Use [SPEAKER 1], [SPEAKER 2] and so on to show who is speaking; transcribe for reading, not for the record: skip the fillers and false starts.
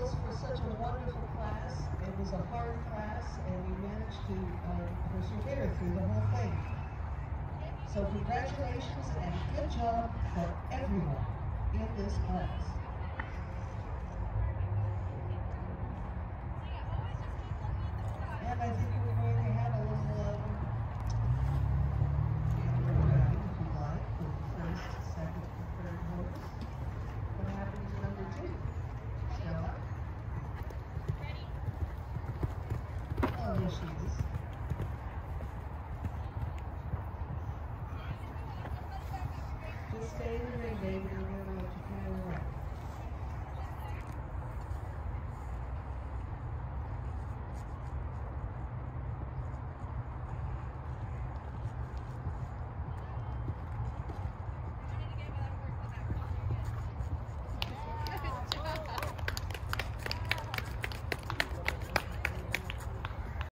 [SPEAKER 1] girls for such a wonderful class. It was a hard class, and we managed to persevere through the whole thing. So congratulations and good job for everyone in this class.